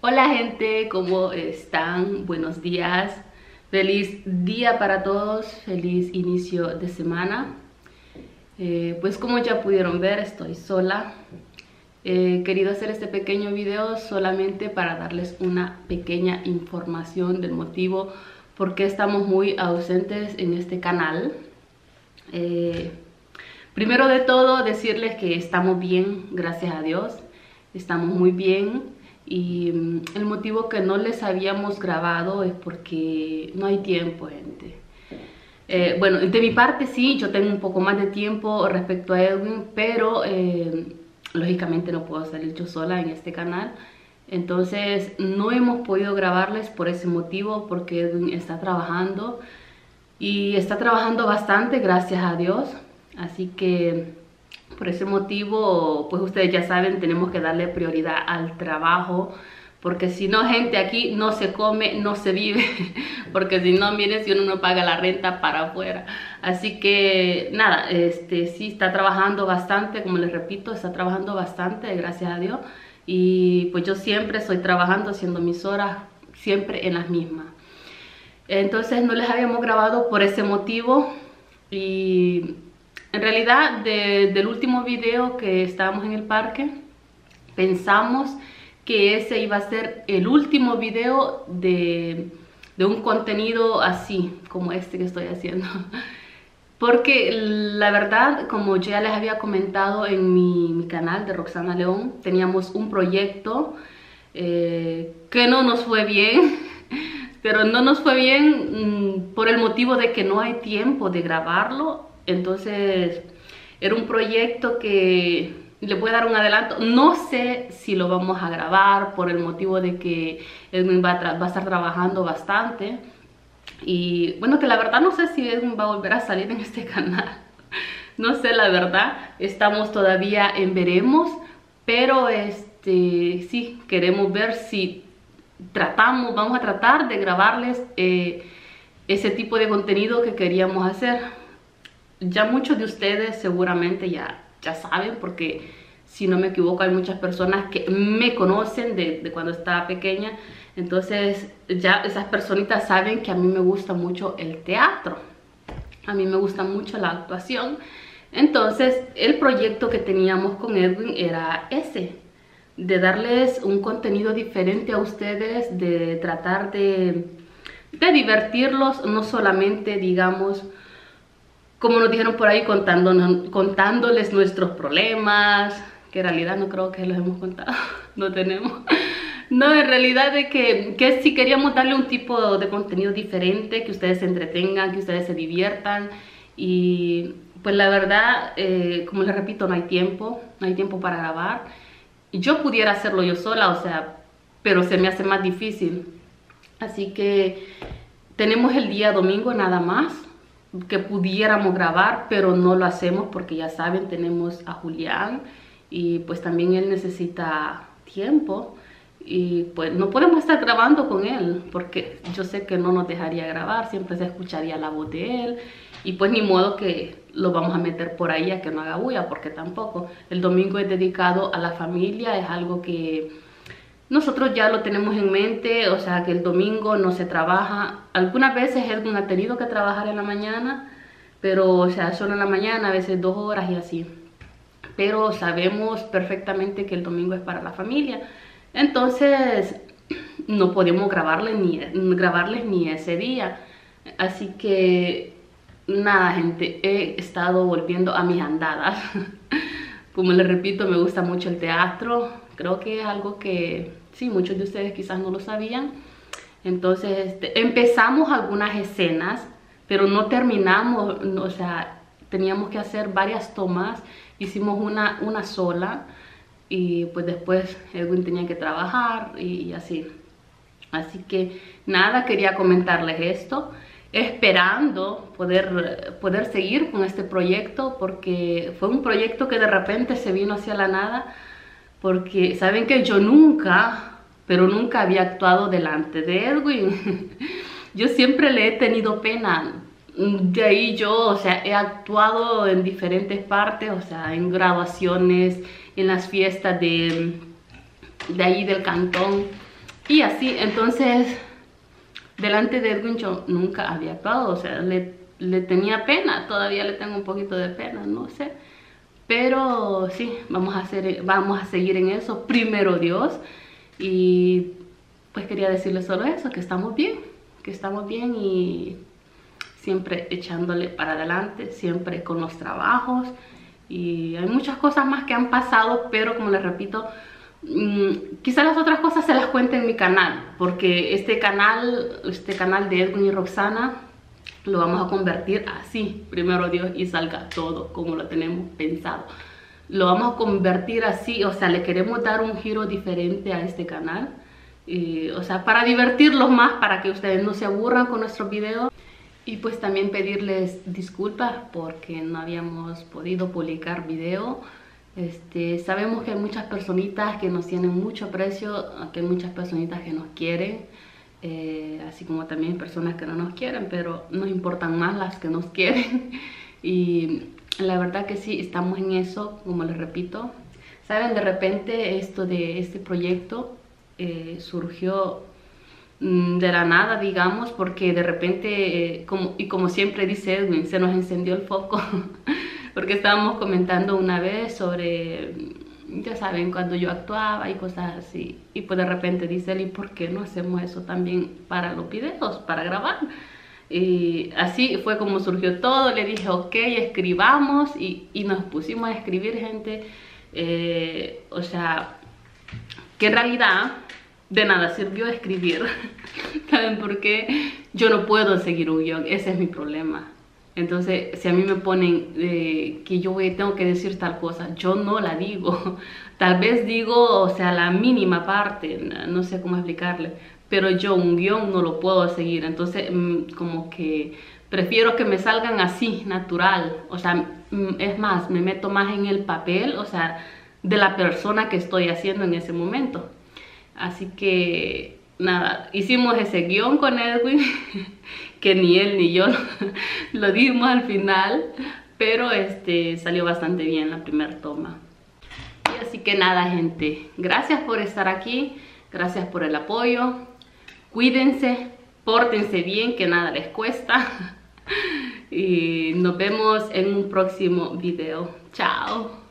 Hola gente, ¿cómo están? Buenos días. Feliz día para todos, feliz inicio de semana. Pues como ya pudieron ver, estoy sola. He querido hacer este pequeño video solamente para darles una pequeña información del motivo por qué estamos muy ausentes en este canal. Primero de todo, decirles que estamos bien, gracias a Dios. Estamos muy bien. Y el motivo que no les habíamos grabado es porque no hay tiempo, gente. Bueno, de mi parte sí, yo tengo un poco más de tiempo respecto a Edwin, pero lógicamente no puedo salir yo sola en este canal. Entonces no hemos podido grabarles por ese motivo, porque Edwin está trabajando y está trabajando bastante, gracias a Dios. Así que por ese motivo, pues ustedes ya saben, tenemos que darle prioridad al trabajo, porque si no, gente, aquí no se come, no se vive, porque si no, miren, si uno no paga la renta para afuera. Así que nada, sí está trabajando bastante, como les repito, está trabajando bastante, gracias a Dios. Y pues yo siempre estoy trabajando, haciendo mis horas, siempre en las mismas. Entonces no les habíamos grabado por ese motivo. Y en realidad, del último video que estábamos en el parque, pensamos que ese iba a ser el último video de un contenido así, como este que estoy haciendo. Porque la verdad, como ya les había comentado en mi canal de Roxana León, teníamos un proyecto que no nos fue bien. Pero no nos fue bien por el motivo de que no hay tiempo de grabarlo. Entonces era un proyecto que le voy a dar un adelanto. No sé si lo vamos a grabar por el motivo de que Edwin va a estar trabajando bastante. Y bueno, que la verdad no sé si Edwin va a volver a salir en este canal. No sé, la verdad. Estamos todavía en veremos. Pero sí, queremos ver si vamos a tratar de grabarles ese tipo de contenido que queríamos hacer. Ya muchos de ustedes seguramente ya saben, porque si no me equivoco hay muchas personas que me conocen de cuando estaba pequeña. Entonces ya esas personitas saben que a mí me gusta mucho el teatro, a mí me gusta mucho la actuación. Entonces el proyecto que teníamos con Edwin era ese, de darles un contenido diferente a ustedes, de tratar de divertirlos, no solamente, digamos, como nos dijeron por ahí, contándoles nuestros problemas, que en realidad no creo que los hemos contado, no tenemos. No, en realidad de que sí queríamos darle un tipo de contenido diferente, que ustedes se entretengan, que ustedes se diviertan. Y pues la verdad, como les repito, no hay tiempo para grabar. Y yo pudiera hacerlo yo sola, o sea, pero se me hace más difícil. Así que tenemos el día domingo nada más que pudiéramos grabar, pero no lo hacemos porque ya saben, tenemos a Julián y pues también él necesita tiempo y pues no podemos estar grabando con él porque yo sé que no nos dejaría grabar, siempre se escucharía la voz de él y pues ni modo que lo vamos a meter por ahí a que no haga bulla, porque tampoco. El domingo es dedicado a la familia, es algo que nosotros ya lo tenemos en mente, o sea que el domingo no se trabaja. Algunas veces Edwin ha tenido que trabajar en la mañana, pero o sea, solo en la mañana, a veces 2 horas y así. Pero sabemos perfectamente que el domingo es para la familia. Entonces no podemos grabarles ni ese día. Así que nada, gente, he estado volviendo a mis andadas. Como les repito, me gusta mucho el teatro. Creo que es algo que sí, muchos de ustedes quizás no lo sabían. Entonces empezamos algunas escenas, pero no terminamos. O sea, teníamos que hacer varias tomas. Hicimos una sola y pues después Edwin tenía que trabajar y así. Así que nada, quería comentarles esto, esperando poder seguir con este proyecto, porque fue un proyecto que de repente se vino hacia la nada, porque saben que yo nunca había actuado delante de Edwin. Yo siempre le he tenido pena. De ahí yo, o sea, he actuado en diferentes partes, o sea, en graduaciones, en las fiestas de ahí del cantón. Y así, entonces, delante de Edwin yo nunca había actuado, o sea, le tenía pena, todavía le tengo un poquito de pena, no sé. Pero sí, vamos a seguir en eso, primero Dios. Y pues quería decirles solo eso, que estamos bien y siempre echándole para adelante, siempre con los trabajos. Y hay muchas cosas más que han pasado, pero como les repito, quizás las otras cosas se las cuente en mi canal, porque este canal de Edwin y Roxana lo vamos a convertir así, primero Dios, y salga todo como lo tenemos pensado. Lo vamos a convertir así, o sea, le queremos dar un giro diferente a este canal, o sea, para divertirlos más, para que ustedes no se aburran con nuestros videos. Y pues también pedirles disculpas porque no habíamos podido publicar video. Sabemos que hay muchas personitas que nos tienen mucho aprecio, que hay muchas personitas que nos quieren, así como también personas que no nos quieren, pero nos importan más las que nos quieren. Y la verdad que sí, estamos en eso, como les repito. Saben, de repente esto de este proyecto surgió de la nada, digamos, porque de repente, como siempre dice Edwin, se nos encendió el foco. Porque estábamos comentando una vez sobre, ya saben, cuando yo actuaba y cosas así. Y pues de repente dice él, ¿y por qué no hacemos eso también para los videos, para grabar? Y así fue como surgió todo. Le dije, ok, escribamos y nos pusimos a escribir, gente. O sea, que en realidad de nada sirvió escribir. ¿Saben por qué? Yo no puedo seguir un guión, ese es mi problema. Entonces, si a mí me ponen que yo tengo que decir tal cosa, yo no la digo. Tal vez digo, o sea, la mínima parte, no sé cómo explicarle, pero yo un guión no lo puedo seguir. Entonces, como que prefiero que me salgan así, natural. O sea, es más, me meto más en el papel, o sea, de la persona que estoy haciendo en ese momento. Así que nada, hicimos ese guión con Edwin, que ni él ni yo lo dimos al final, pero salió bastante bien la primera toma. Y así que nada, gente, gracias por estar aquí, gracias por el apoyo, cuídense, pórtense bien, que nada les cuesta, y nos vemos en un próximo video. Chao.